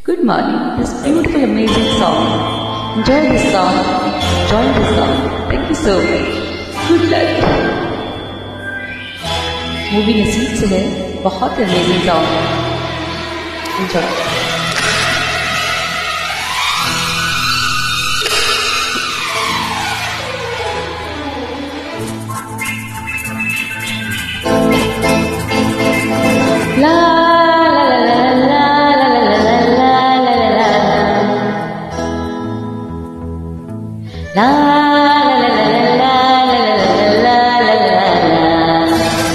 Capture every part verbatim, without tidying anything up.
Good morning, this beautiful, amazing song. Enjoy this song, join this song. Thank you so much. Good luck. Movie नसीब से है, बहुत amazing song. Enjoy. La La la la la la la la la.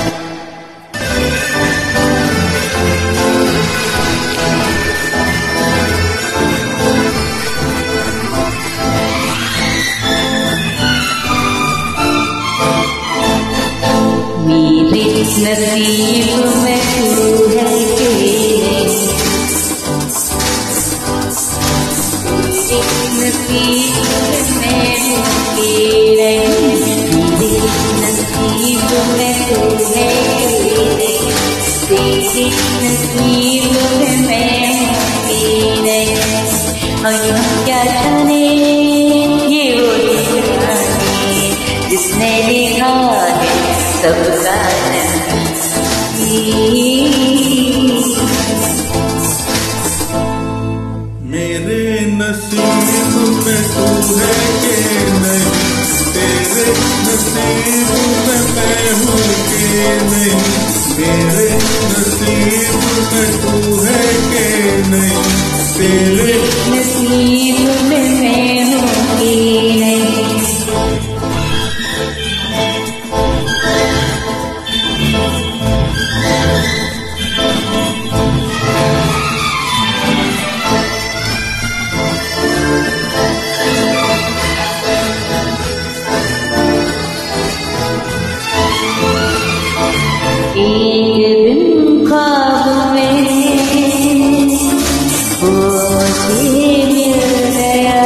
मेरे नसीब में तू है के नसीब में नसीब में तू है तेरे नसीब में मैं और हम क्या जाने ये वो जाने जिसने लिखा है सबका मेरे नसीब में तू है कि नहीं, तेरे नसीब में मैं हूँ कि नहीं, मेरे नसीब में तू है कि नहीं, तेरे नसीब में मैं हूँ कि नहीं. एक दिन ख्वाब में मुझे मिल गया,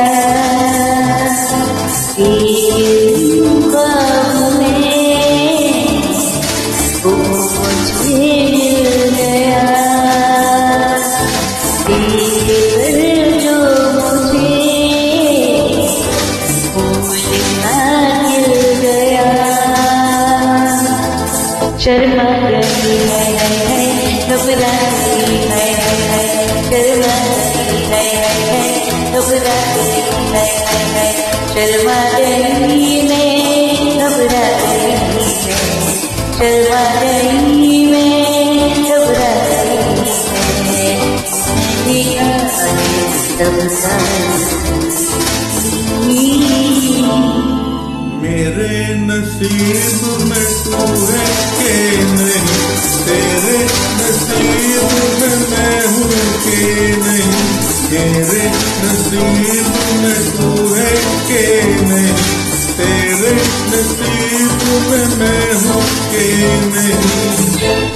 एक दिन ख्वाब में मुझे मिल गया, दिल जो मुझे भूलना मिल गया. शर्मा रही है है घबरा रही है है शर्मा रही है है घबरा रही है है शर्मा रही में घबरा रही है शर्मा रही में घबरा रही है दिया मेरे नसीब में तू है कि नहीं, तेरे नसीब में मैं हूँ कि नहीं, मेरे नसीब में तू है कि नहीं, तेरे नसीब में मैं हूँ कि नहीं.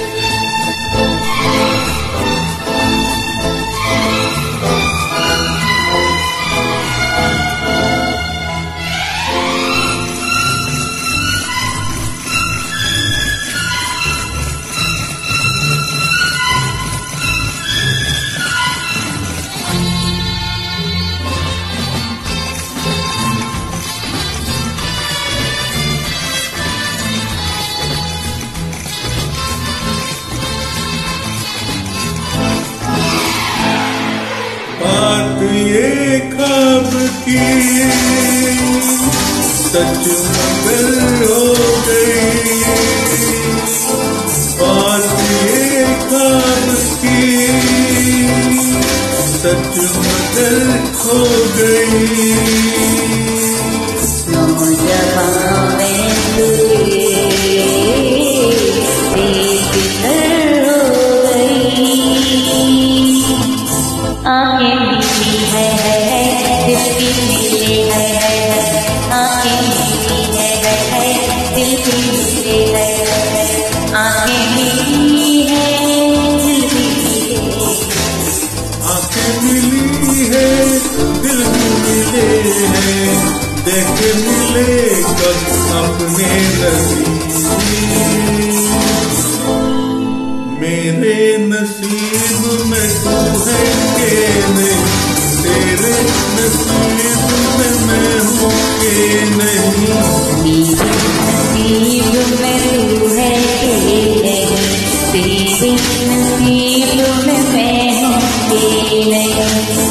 बात ये ख्वाब की सच मगर हो गई, बात ये ख्वाब की सच मगर हो गई. नौजवान में तुझे बेफिक्र हो गई, आँखें मिली है दिल भी मिले है आँखें मिली है दिल भी मिले है आँखें मिली है दिल भी मिले आँखें मिली है दिल भी मिले हैं, देख मिले कब अपने नसीब. मेरे नसीब में तू है के नहीं, तेरे नसीब में मैं हूँ के नहीं। मेरे नसीब में तू है के नहीं, तेरे नसीब में मैं हूँ के नहीं।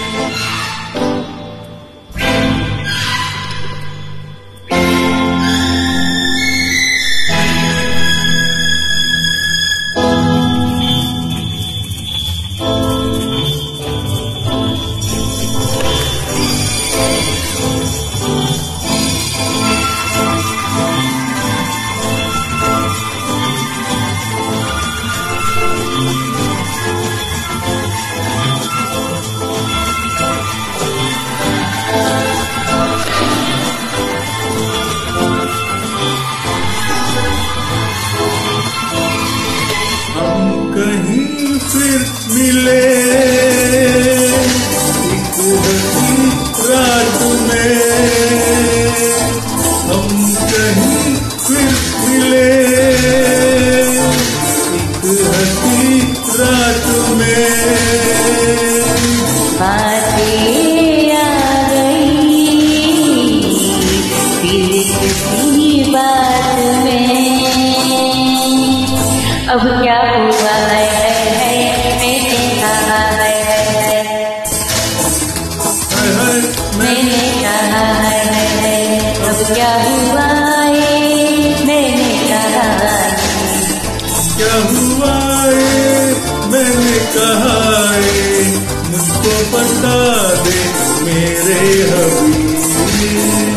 कहीं फिर मिले एक हसी रात में, हम कहीं फिर मिले एक हसी रात में। बातें आ गई फिर किसी बात में, अब क्या हुआ है, है, है मैंने कहा है, है, है, मैंने कहा है, है, है, अब क्या हुआ है, मैंने कहा है, क्या हुआ है मैंने कहा है, मुझको बता दे मेरे हबीब।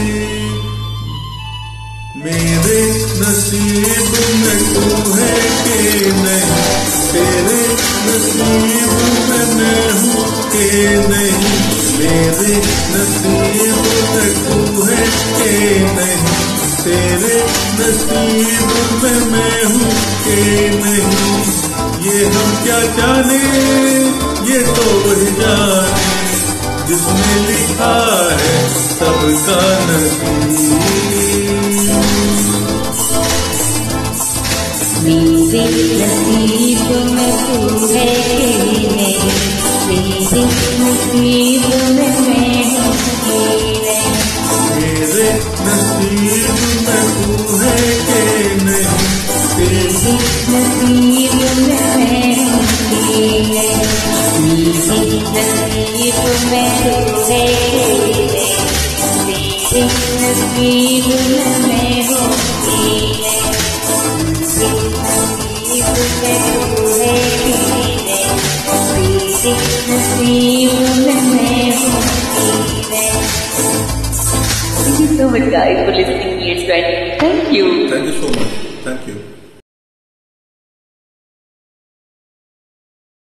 मेरे नसीब में तू है के नहीं, तेरे नसीब में मैं हूँ के नहीं। मेरे नसीब में तू है के नहीं, तेरे नसीब में मैं हूँ के नहीं। ये हम क्या जाने, ये तो वही जाने जिसने लिखा है सबका नसीब। मेरे नसीब में तू है के नहीं, तेरे नसीब में मैं हूँ के नहीं। मेरे नसीब में तू है के नहीं, तेरे नसीब में मैं हूँ के नहीं। मेरे नसीब में तू है के नहीं, तेरे नसीब में मैं हूँ के नहीं। Thank you so much guys for listening me and joining me. Thank you. Thank you so much. Thank you.